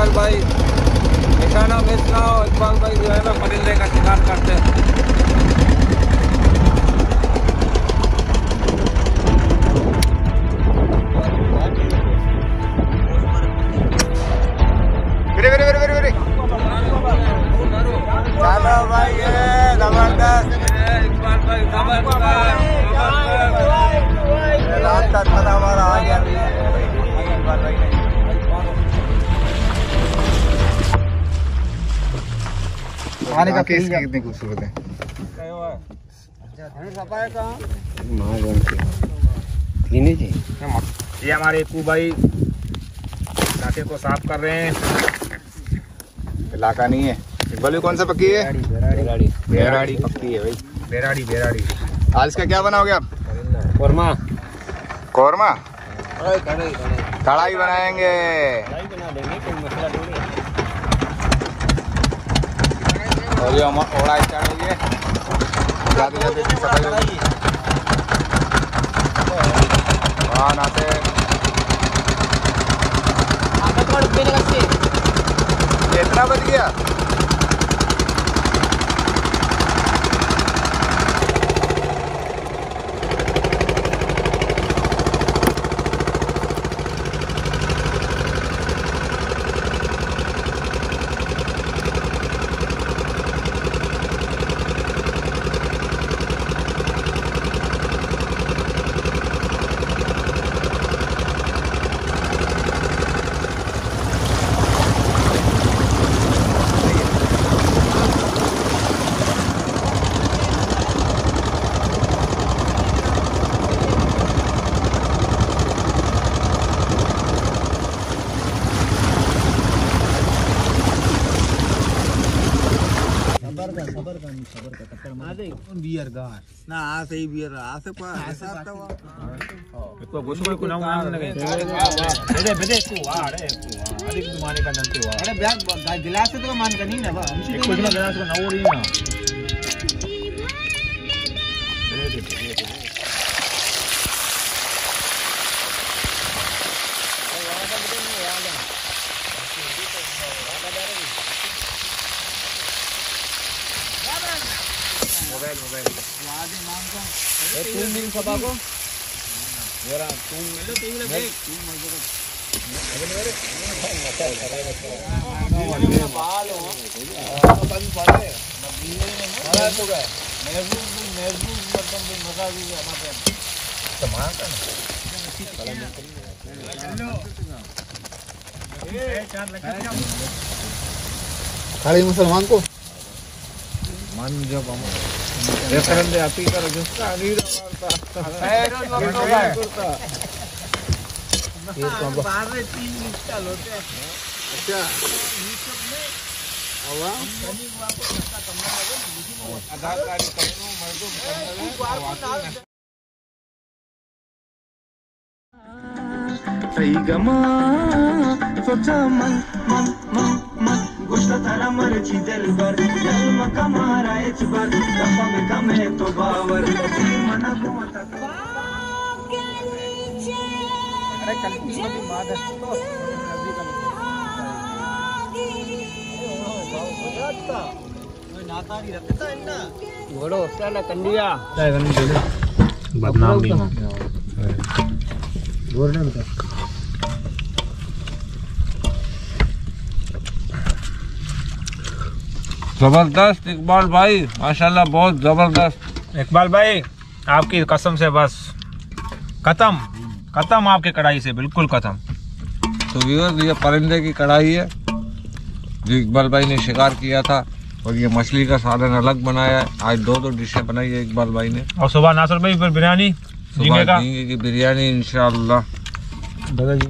इकबाल भाई, निशाना मिस ना हो। इकबाल भाई जो है ना परिंदे का शिकार करते हैं। चलो भाई ये जबरदस्त इकबाल भाई रात का खाना हमारा आ गया इकबाल भाई नहीं। खाने का टेस्ट कितनी खूबसूरत है। ये हमारे इक्कू भाई इलाके को साफ कर रहे हैं। इलाका नहीं है इकबाल भाई, कौन सा पक्की है? बेराड़ी पक्की है भाई। बेराड़ी। आज इसका क्या बनाओगे आप? कौरमा कढ़ाई बनाएंगे। और ये ओड़ा स्टार्ट हो गया। जाते जाते सफाई होगी। वहाँ आते ये इतना बच गया। बियर गार ना आ सही बियर आ से पा ऐसा था वो इसको गोशो को नाम लगे बेदे को आ रे को अधिक माने का नंते हुआ। अरे ब्याग गिलास से तो मान का नहीं ना बा हमसे एक कुछ ना गिलास को ना ओड़ी ना मोबाइल वादे नाम का तुम दिन सभा को मेरा तुम हेलो तू लगे तू मजो बाल हो बंद पड़े अरे तो गए महबूब बर्तन पे मजा भी हमारे सामान का खाली मुसलमान को मान जब हम रेफरेंस दे आती कर जिसका रीड मारता ये तो बाहर में 3 इंस्टॉल होते हैं। अच्छा यूट्यूब में आवा कभी आपको सस्ता कम लगे आधार कार्ड करो मर्दों सही गमा सोचा मन मन मन मन गोष्ट थारा मरची दिलबर जन्म कमारा एच बार दफा में कमे तो बावर मना को मता अरे कल्पी में भी माद है तो नजदीक का मैं नाता नहीं रहता इतना घोड़ो चला कंडिया बदनाम भी गोल्डन का जबरदस्त इकबाल भाई माशाल्लाह बहुत जबरदस्त। इकबाल भाई आपकी कसम से बस खत्म आपके कढ़ाई से बिल्कुल खत्म। तो व्यूअर्स ये परिंदे की कढ़ाई है जो इकबाल भाई ने शिकार किया था और ये मछली का सालन अलग बनाया है। आज दो डिशें बनाई है इकबाल भाई ने और सुबह नासर भाई फिर बिरयानी सुबह झींगे की बिरयानी इंशाअल्लाह।